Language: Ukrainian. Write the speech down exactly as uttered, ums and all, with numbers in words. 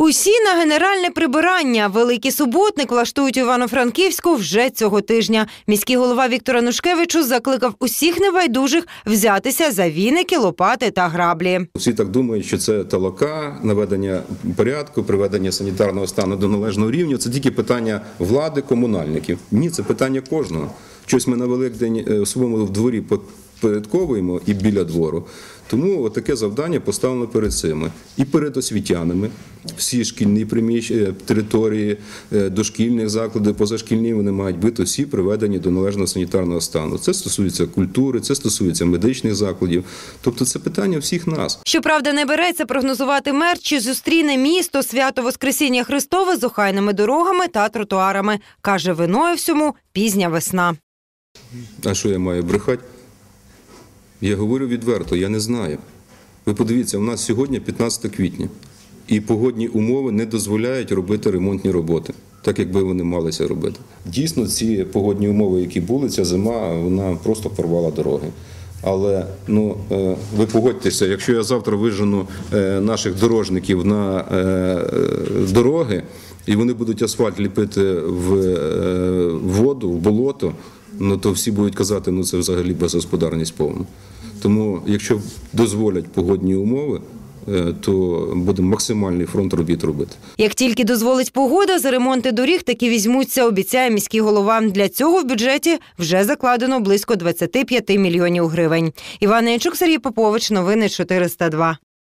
Усі на генеральне прибирання. Великий суботник влаштують у Івано-Франківську вже цього тижня. Міський голова Віктор Анушкевич закликав усіх небайдужих взятися за віники, лопати та граблі. Всі так думають, що це талака, наведення порядку, приведення санітарного стану до належного рівня. Це тільки питання влади, комунальників. Ні, це питання кожного. Щось ми на Великдень у своєму дворі порядковуємо і біля двору. Тому таке завдання поставлено перед цими. І перед освітянами. Всі шкільні приміщення, території, дошкільних закладів, позашкільні, вони мають бути всі приведені до належного санітарного стану. Це стосується культури, це стосується медичних закладів. Тобто це питання всіх нас. Щоправда, не береться прогнозувати мер, чи зустріне місто свято Воскресіння Христове з охайними дорогами та тротуарами. Каже, виною всьому пізня весна. А що я маю брехати? Я говорю відверто, я не знаю. Ви подивіться, у нас сьогодні п'ятнадцяте квітня, і погодні умови не дозволяють робити ремонтні роботи, так якби вони малися робити. Дійсно, ці погодні умови, які були, ця зима, вона просто порвала дороги. Але ну, ви погодьтеся, якщо я завтра вижену наших дорожників на дороги, і вони будуть асфальт ліпити в воду, в болото, ну, то всі будуть казати, ну це взагалі безгосподарність повна. Тому, якщо дозволять погодні умови, то буде максимальний фронт робіт робити. Як тільки дозволить погода, за ремонти доріг таки візьмуться, обіцяє міський голова. Для цього в бюджеті вже закладено близько двадцять п'ять мільйонів гривень. Іван Янчук, Сергій Попович, новини чотириста два.